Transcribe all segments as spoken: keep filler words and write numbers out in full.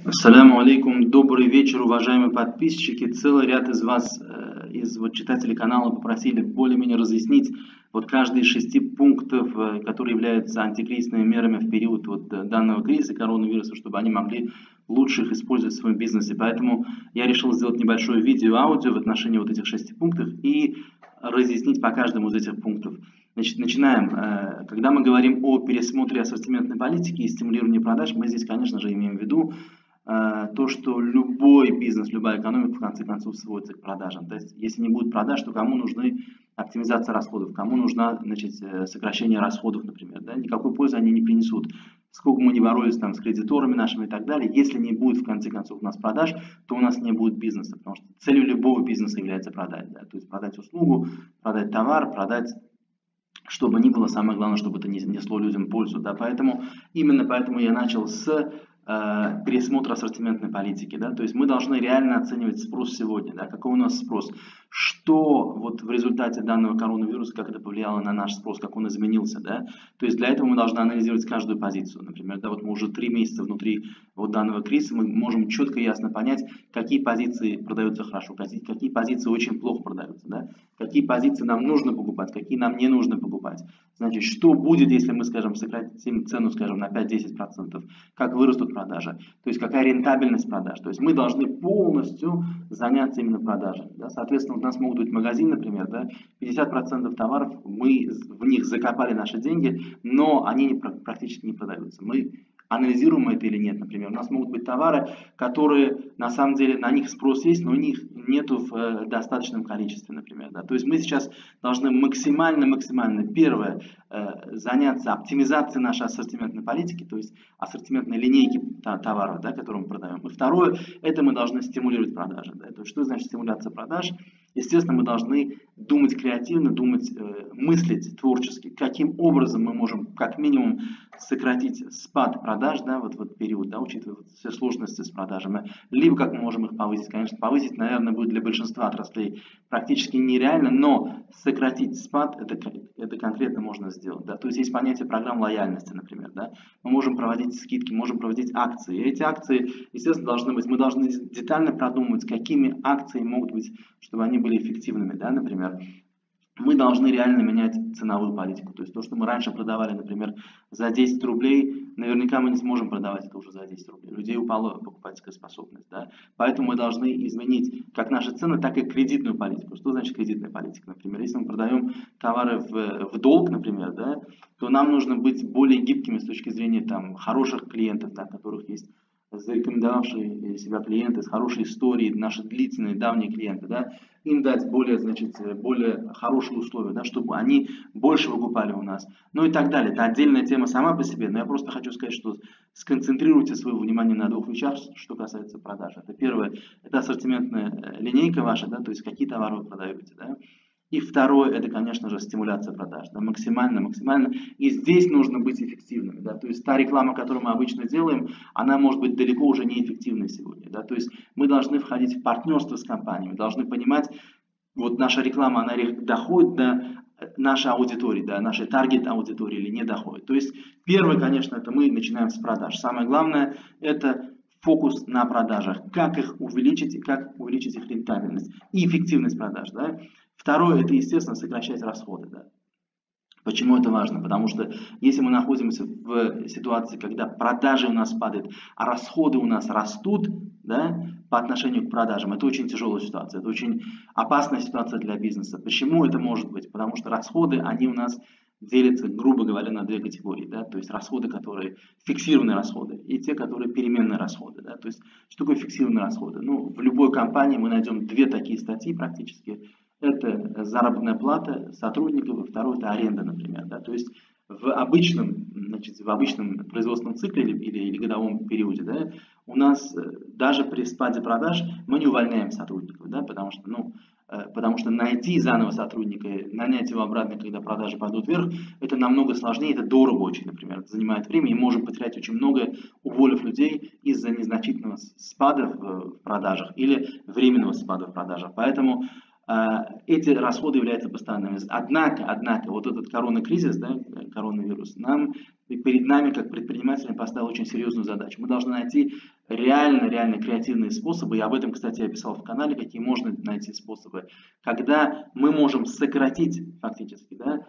Ассаляму алейкум, добрый вечер, уважаемые подписчики. Целый ряд из вас, э, из вот читателей канала, попросили более-менее разъяснить вот каждый из шести пунктов, э, которые являются антикризисными мерами в период вот э, данного кризиса коронавируса, чтобы они могли лучше их использовать в своем бизнесе. Поэтому я решил сделать небольшое видео-аудио в отношении вот этих шести пунктов и разъяснить по каждому из этих пунктов. Значит, начинаем. Э, Когда мы говорим о пересмотре ассортиментной политики и стимулировании продаж, мы здесь, конечно же, имеем в виду то, что любой бизнес, любая экономика в конце концов сводится к продажам. То есть, если не будет продаж, то кому нужны оптимизация расходов, кому нужна, значит, сокращение расходов, например, да? Никакой пользы они не принесут. Сколько мы не боролись там с кредиторами нашими и так далее, если не будет в конце концов у нас продаж, то у нас не будет бизнеса, потому что целью любого бизнеса является продать, да? То есть продать услугу, продать товар, продать, чтобы ни было, самое главное, чтобы это несло людям пользу, да? Поэтому именно поэтому я начал с пересмотр ассортиментной политики, да, то есть мы должны реально оценивать спрос сегодня, да, какой у нас спрос, что вот в результате данного коронавируса, как это повлияло на наш спрос, как он изменился, да, то есть для этого мы должны анализировать каждую позицию, например, да, вот мы уже три месяца внутри вот данного кризиса, мы можем четко и ясно понять, какие позиции продаются хорошо, какие, какие позиции очень плохо продаются, да, какие позиции нам нужно покупать, какие нам не нужно покупать, значит, что будет, если мы, скажем, сократим цену, скажем, на пять-десять процентов, как вырастут продажи, то есть какая рентабельность продаж. То есть мы должны полностью заняться именно продажами. Да? Соответственно, у нас могут быть магазины, например, да? пятьдесят процентов товаров, мы в них закопали наши деньги, но они не, практически не продаются. Мы анализируем это или нет, например. У нас могут быть товары, которые на самом деле на них спрос есть, но у них нету в э, достаточном количестве, например. Да? То есть мы сейчас должны максимально-максимально, первое, э, заняться оптимизацией нашей ассортиментной политики, то есть ассортиментной линейки товаров, да, которые мы продаем. И второе, это мы должны стимулировать продажи. Да? То есть что значит стимуляция продаж? Естественно, мы должны думать креативно, думать, э, мыслить творчески, каким образом мы можем как минимум сократить спад продаж, да, вот в этот период, да, учитывая вот все сложности с продажами, либо как мы можем их повысить. Конечно, повысить, наверное, будет для большинства отраслей практически нереально, но сократить спад, это, это конкретно можно сделать. Да. То есть есть понятие программ лояльности, например. Да. Мы можем проводить скидки, можем проводить акции. И эти акции, естественно, должны быть, мы должны детально продумать, какими акциями могут быть, чтобы они были эффективными, да, например. Мы должны реально менять ценовую политику. То есть то, что мы раньше продавали, например, за десять рублей, наверняка мы не сможем продавать это уже за десять рублей. У людей упала покупательская способность. Да? Поэтому мы должны изменить как наши цены, так и кредитную политику. Что значит кредитная политика? Например, если мы продаем товары в, в долг, например, да, то нам нужно быть более гибкими с точки зрения там, хороших клиентов, да, которых есть зарекомендовавшие себя клиенты с хорошей историей, наши длительные, давние клиенты, да, им дать более, значит, более хорошие условия, да, чтобы они больше выкупали у нас, ну и так далее. Это отдельная тема сама по себе, но я просто хочу сказать, что сконцентрируйте свое внимание на двух вещах, что касается продаж. Это первое, это ассортиментная линейка ваша, да, то есть какие товары вы продаете, да. И второе, это, конечно же, стимуляция продаж, да, максимально, максимально. И здесь нужно быть эффективными, да, то есть та реклама, которую мы обычно делаем, она может быть далеко уже неэффективной сегодня, да, то есть мы должны входить в партнерство с компаниями, должны понимать, вот наша реклама, она доходит до нашей аудитории, до нашей таргет аудитории или не доходит. То есть первое, конечно, это мы начинаем с продаж. Самое главное, это фокус на продажах, как их увеличить и как увеличить их рентабельность и эффективность продаж, да. Второе, это, естественно, сокращать расходы. Да. Почему это важно? Потому что если мы находимся в ситуации, когда продажи у нас падают, а расходы у нас растут, да, по отношению к продажам, это очень тяжелая ситуация, это очень опасная ситуация для бизнеса. Почему это может быть? Потому что расходы, они у нас делятся, грубо говоря, на две категории. Да? То есть расходы, которые фиксированные расходы, и те, которые переменные расходы. Да? То есть что такое фиксированные расходы? Ну, в любой компании мы найдем две такие статьи практически. Это заработная плата сотрудников, и второе это аренда, например. Да? То есть в обычном, значит, в обычном производственном цикле или, или, или годовом периоде, да, у нас даже при спаде продаж мы не увольняем сотрудников, да, потому что, ну, потому что найти заново сотрудника, нанять его обратно, когда продажи пойдут вверх, это намного сложнее, это дорого очень, например, это занимает время, и можем потерять очень много, уволив людей из-за незначительного спада в продажах или временного спада в продажах. Поэтому эти расходы являются постоянными. Однако, однако, вот этот коронакризис, да, коронавирус, нам И перед нами, как предпринимателями, поставил очень серьезную задачу. Мы должны найти реально, реально креативные способы, и об этом, кстати, я писал в канале, какие можно найти способы, когда мы можем сократить фактически, да,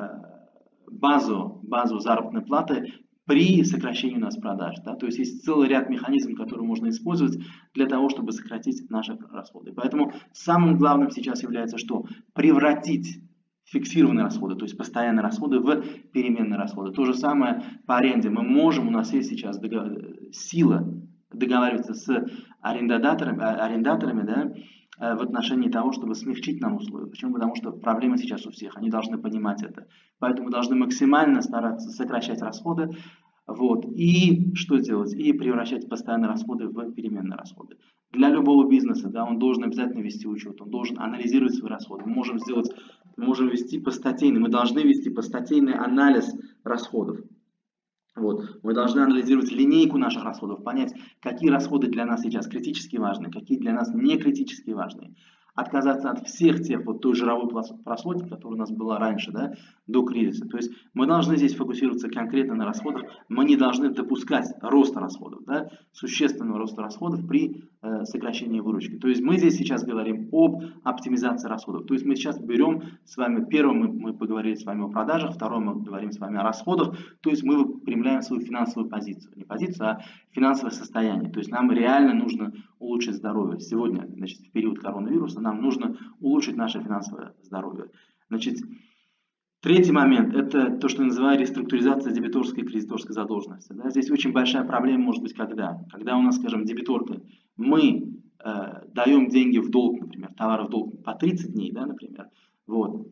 базу, базу заработной платы при сокращении у нас продаж. Да? То есть есть целый ряд механизмов, которые можно использовать для того, чтобы сократить наши расходы. Поэтому самым главным сейчас является что? Превратить фиксированные расходы, то есть постоянные расходы, в переменные расходы. То же самое по аренде. Мы можем, у нас есть сейчас договор, сила договариваться с арендаторами, арендаторами, да, в отношении того, чтобы смягчить нам условия. Почему? Потому что проблема сейчас у всех, они должны понимать это. Поэтому должны максимально стараться сокращать расходы, вот, и что делать? И превращать постоянные расходы в переменные расходы. Для любого бизнеса, да, он должен обязательно вести учет, он должен анализировать свои расходы. Мы можем сделать, мы можем вести постатейный, мы должны вести постатейный анализ расходов. Вот. Мы должны анализировать линейку наших расходов, понять, какие расходы для нас сейчас критически важны, какие для нас не критически важны. Отказаться от всех тех вот той жировой прослойки, которая у нас была раньше, да, до кризиса. То есть мы должны здесь фокусироваться конкретно на расходах, мы не должны допускать роста расходов, да, существенного роста расходов при э, сокращении выручки. То есть мы здесь сейчас говорим об оптимизации расходов. То есть мы сейчас берем с вами, первым мы, мы поговорили с вами о продажах, вторым мы говорим с вами о расходах, то есть мы выпрямляем свою финансовую позицию. Не позицию, а финансовое состояние. То есть нам реально нужно улучшить здоровье. Сегодня, значит, в период коронавируса нам нужно улучшить наше финансовое здоровье. Значит, третий момент – это то, что я называю реструктуризация дебиторской и кредиторской задолженности. Да, здесь очень большая проблема может быть когда? Когда у нас, скажем, дебиторка, мы э, даем деньги в долг, например, товары в долг по тридцать дней, да, например, вот,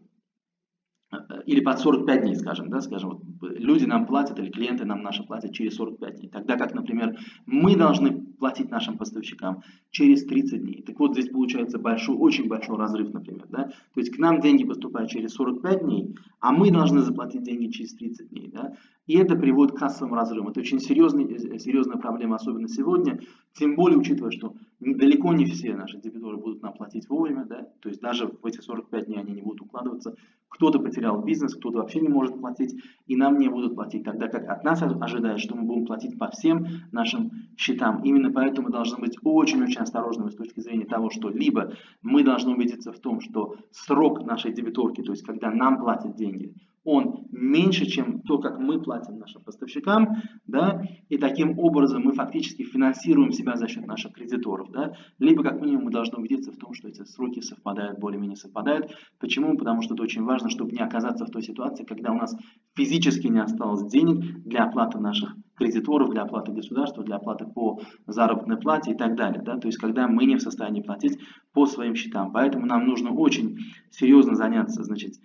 или под сорок пять дней, скажем, да, скажем, вот, люди нам платят или клиенты нам наши платят через сорок пять дней, тогда как, например, мы должны платить нашим поставщикам через тридцать дней. Так вот, здесь получается большой, очень большой разрыв, например, да, то есть к нам деньги поступают через сорок пять дней, а мы должны заплатить деньги через тридцать дней, да, и это приводит к кассовым разрывам. Это очень серьезный, серьезная проблема, особенно сегодня, тем более учитывая, что далеко не все наши дебиторы будут нам платить вовремя, да, то есть даже в эти сорок пять дней они не будут укладываться. Кто-то потерял бизнес, кто-то вообще не может платить, и нам не будут платить, тогда как от нас ожидают, что мы будем платить по всем нашим счетам. Именно поэтому мы должны быть очень-очень осторожными с точки зрения того, что либо мы должны убедиться в том, что срок нашей дебиторки, то есть когда нам платят деньги, он меньше, чем то, как мы платим нашим поставщикам, да, и таким образом мы фактически финансируем себя за счет наших кредиторов, да, либо как минимум мы должны убедиться в том, что эти сроки совпадают, более-менее совпадают. Почему? Потому что это очень важно, чтобы не оказаться в той ситуации, когда у нас физически не осталось денег для оплаты наших кредиторов, для оплаты государства, для оплаты по заработной плате и так далее, да, то есть когда мы не в состоянии платить по своим счетам. Поэтому нам нужно очень серьезно заняться, значит,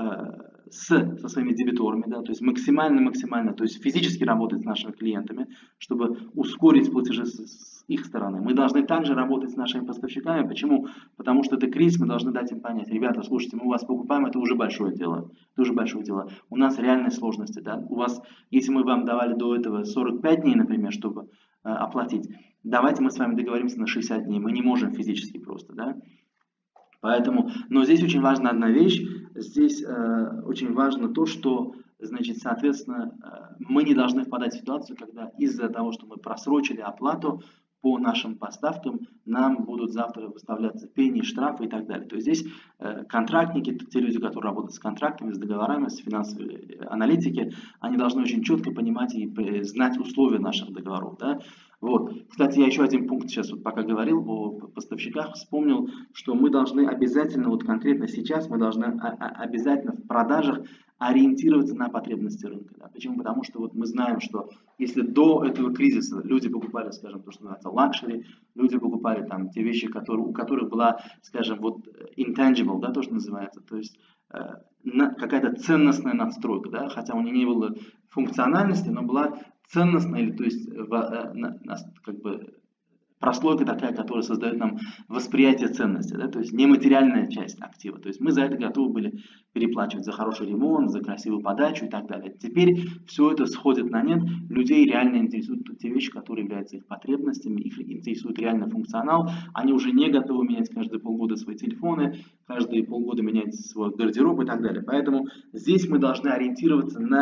С, со своими дебиторами, да, то есть максимально-максимально, то есть физически работать с нашими клиентами, чтобы ускорить платежи с, с их стороны. Мы должны также работать с нашими поставщиками. Почему? Потому что это кризис, мы должны дать им понять: ребята, слушайте, мы у вас покупаем, это уже большое дело, это уже большое дело. У нас реальные сложности, да, у вас, если мы вам давали до этого сорок пять дней, например, чтобы э, оплатить, давайте мы с вами договоримся на шестьдесят дней, мы не можем физически просто, да. Поэтому, но здесь очень важна одна вещь, здесь э, очень важно то, что, значит, соответственно, э, мы не должны впадать в ситуацию, когда из-за того, что мы просрочили оплату по нашим поставкам, нам будут завтра выставляться пени, штрафы и так далее. То есть здесь э, контрактники, те люди, которые работают с контрактами, с договорами, с финансовой аналитики, они должны очень четко понимать и знать условия наших договоров, да? Вот. Кстати, я еще один пункт сейчас, вот пока говорил о поставщиках, вспомнил, что мы должны обязательно, вот конкретно сейчас, мы должны обязательно в продажах ориентироваться на потребности рынка. Да? Почему? Потому что вот мы знаем, что если до этого кризиса люди покупали, скажем, то, что называется лакшери, люди покупали там те вещи, которые, у которых была, скажем, вот intangible, да, то, что называется, то есть э, какая-то ценностная надстройка, да, хотя у нее не было функциональности, но была ценностная, или, то есть в, как бы прослойка такая, которая создает нам восприятие ценности, да, то есть нематериальная часть актива. То есть мы за это готовы были переплачивать за хороший ремонт, за красивую подачу и так далее. Теперь все это сходит на нет. Людей реально интересуют те вещи, которые являются их потребностями, их интересует реально функционал. Они уже не готовы менять каждые полгода свои телефоны, каждые полгода менять свой гардероб и так далее. Поэтому здесь мы должны ориентироваться на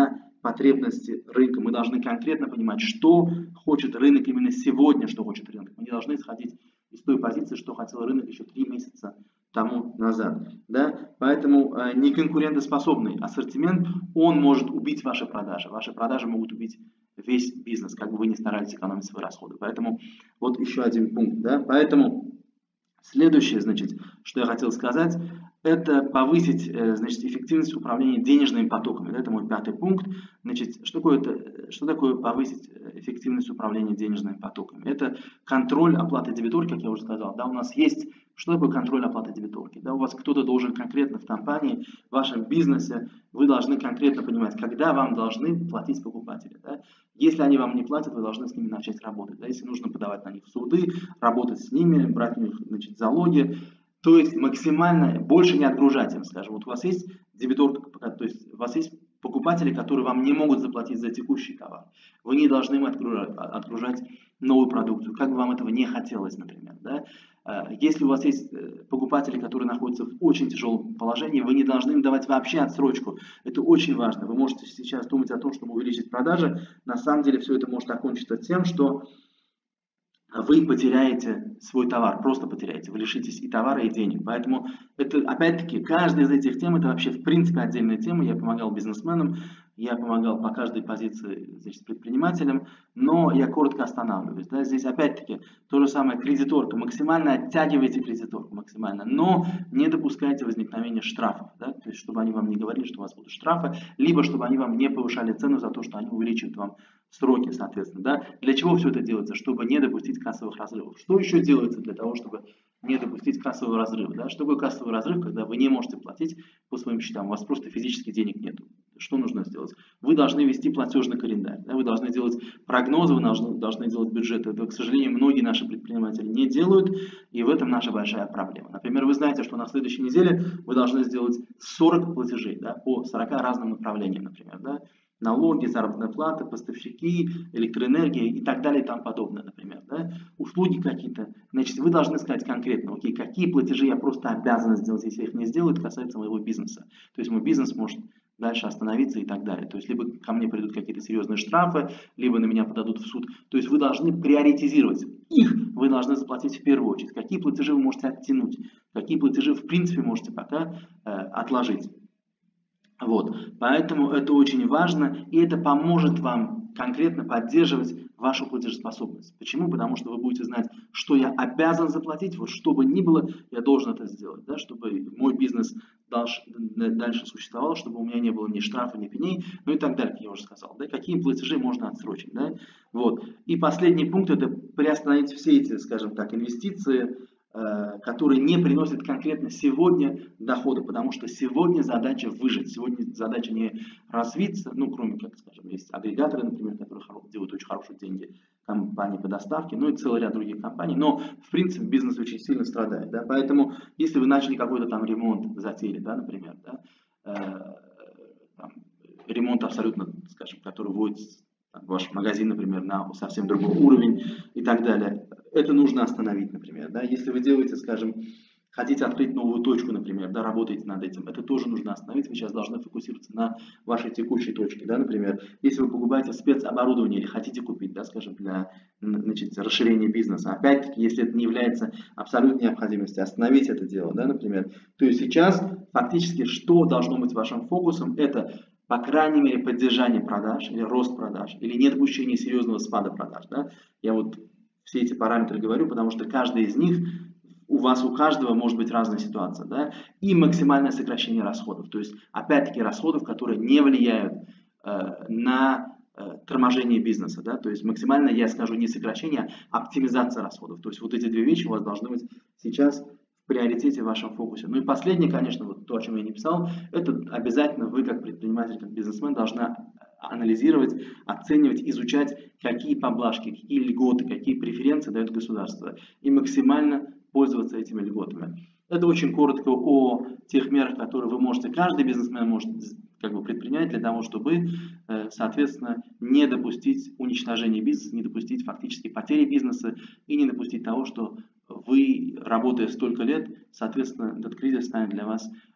потребности рынка. Мы должны конкретно понимать, что хочет рынок именно сегодня, что хочет рынок. Мы не должны исходить из той позиции, что хотел рынок еще три месяца тому назад. Да? Поэтому э, неконкурентоспособный ассортимент, он может убить ваши продажи. Ваши продажи могут убить весь бизнес, как бы вы ни старались экономить свои расходы. Поэтому вот еще один пункт. Да? Поэтому следующее, значит, что я хотел сказать, это повысить, значит, эффективность управления денежными потоками. Это мой пятый пункт. Значит, что такое, это, что такое повысить эффективность управления денежными потоками? Это контроль оплаты дебиторки, как я уже сказал. Да, у нас есть, что такое контроль оплаты дебиторки? Да, у вас кто-то должен конкретно в компании, в вашем бизнесе, вы должны конкретно понимать, когда вам должны платить покупатели. Да? Если они вам не платят, вы должны с ними начать работать. Да? Если нужно подавать на них в суды, работать с ними, брать у них, значит, залоги. То есть максимально больше не отгружать им, скажем. Вот у вас есть дебиторка, то есть у вас есть покупатели, которые вам не могут заплатить за текущий товар. Вы не должны им отгружать, отгружать новую продукцию, как бы вам этого не хотелось, например. Да? Если у вас есть покупатели, которые находятся в очень тяжелом положении, вы не должны им давать вообще отсрочку. Это очень важно. Вы можете сейчас думать о том, чтобы увеличить продажи. На самом деле все это может окончиться тем, что вы потеряете свой товар, просто потеряете, вы лишитесь и товара, и денег. Поэтому это, опять-таки, каждая из этих тем, это вообще в принципе отдельная тема. Я помогал бизнесменам, я помогал по каждой позиции, значит, предпринимателям, но я коротко останавливаюсь. Да? Здесь опять-таки то же самое кредиторка. Максимально оттягивайте кредиторку, максимально, но не допускайте возникновения штрафов. Да? То есть, чтобы они вам не говорили, что у вас будут штрафы, либо чтобы они вам не повышали цену за то, что они увеличивают вам сроки, соответственно. Да? Для чего все это делается? Чтобы не допустить кассовых разрывов. Что еще делается для того, чтобы не допустить кассового разрыва? Да? Что такое кассовый разрыв, когда вы не можете платить по своим счетам, у вас просто физически денег нет? Что нужно сделать? Вы должны вести платежный календарь, да? Вы должны делать прогнозы, вы должны, должны делать бюджеты. Это, к сожалению, многие наши предприниматели не делают, и в этом наша большая проблема. Например, вы знаете, что на следующей неделе вы должны сделать сорок платежей, да, по сорока разным направлениям, например, да? Налоги, заработная плата, поставщики, электроэнергия и так далее и тому подобное, например. Да? Услуги какие-то. Значит, вы должны сказать конкретно, окей, какие платежи я просто обязан сделать, если я их не сделаю, это касается моего бизнеса. То есть мой бизнес может дальше остановиться и так далее. То есть либо ко мне придут какие-то серьезные штрафы, либо на меня подадут в суд. То есть вы должны приоритизировать их, вы должны заплатить в первую очередь. Какие платежи вы можете оттянуть, какие платежи в принципе можете пока э, отложить. Вот. Поэтому это очень важно, и это поможет вам конкретно поддерживать вашу платежеспособность. Почему? Потому что вы будете знать, что я обязан заплатить, вот что бы ни было, я должен это сделать, да, чтобы мой бизнес дальше, дальше существовал, чтобы у меня не было ни штрафа, ни пеней, ну и так далее, как я уже сказал. Да, какие платежи можно отсрочить. Да? Вот. И последний пункт – это приостановить все эти, скажем так, инвестиции, которые не приносят конкретно сегодня дохода, потому что сегодня задача выжить, сегодня задача не развиться, ну, кроме, как скажем, есть агрегаторы, например, которые делают очень хорошие деньги, компании по доставке, ну и целый ряд других компаний, но, в принципе, бизнес очень сильно страдает, да, поэтому, если вы начали какой-то там ремонт, затеяли, да, например, да, э, там, ремонт абсолютно, скажем, который вводит ваш магазин, например, на совсем другой уровень и так далее. Это нужно остановить, например. Да? Если вы делаете, скажем, хотите открыть новую точку, например, да, работаете над этим, это тоже нужно остановить. Вы сейчас должны фокусироваться на вашей текущей точке. Да? Например, если вы покупаете спецоборудование или хотите купить, да, скажем, для, значит, расширения бизнеса, опять-таки, если это не является абсолютной необходимостью, остановить это дело, да, например. То есть сейчас фактически что должно быть вашим фокусом, это по крайней мере, поддержание продаж или рост продаж, или недопущение серьезного спада продаж. Да? Я вот все эти параметры говорю, потому что каждый из них, у вас у каждого может быть разная ситуация. Да? И максимальное сокращение расходов. То есть, опять-таки, расходов, которые не влияют э, на э, торможение бизнеса. Да? То есть, максимально, я скажу, не сокращение, а оптимизация расходов. То есть, вот эти две вещи у вас должны быть сейчас в приоритете, в вашем фокусе. Ну и последнее, конечно, вот то, о чем я не писал, это обязательно вы, как предприниматель, как бизнесмен, должны анализировать, оценивать, изучать, какие поблажки, какие льготы, какие преференции дает государство, и максимально пользоваться этими льготами. Это очень коротко о тех мерах, которые вы можете, каждый бизнесмен может как бы предпринять для того, чтобы, соответственно, не допустить уничтожения бизнеса, не допустить фактически потери бизнеса и не допустить того, что вы, работая столько лет, соответственно, этот кризис станет для вас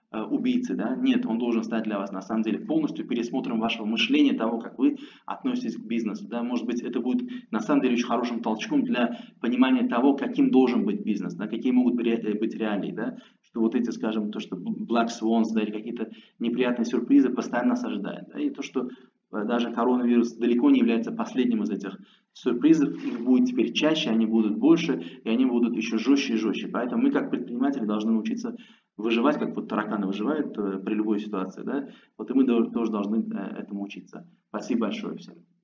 э, убийцей, да, нет, он должен стать для вас на самом деле полностью пересмотром вашего мышления, того, как вы относитесь к бизнесу, да, может быть, это будет на самом деле очень хорошим толчком для понимания того, каким должен быть бизнес, да, какие могут быть реалии, да, что вот эти, скажем, то, что Black Swans, да, или какие-то неприятные сюрпризы постоянно нас ожидают, да, и то, что даже коронавирус далеко не является последним из этих сюрпризов, их будет теперь чаще, они будут больше, и они будут еще жестче и жестче. Поэтому мы, как предприниматели, должны научиться выживать, как вот тараканы выживают э, при любой ситуации, да, вот и мы тоже должны э, этому учиться. Спасибо большое всем.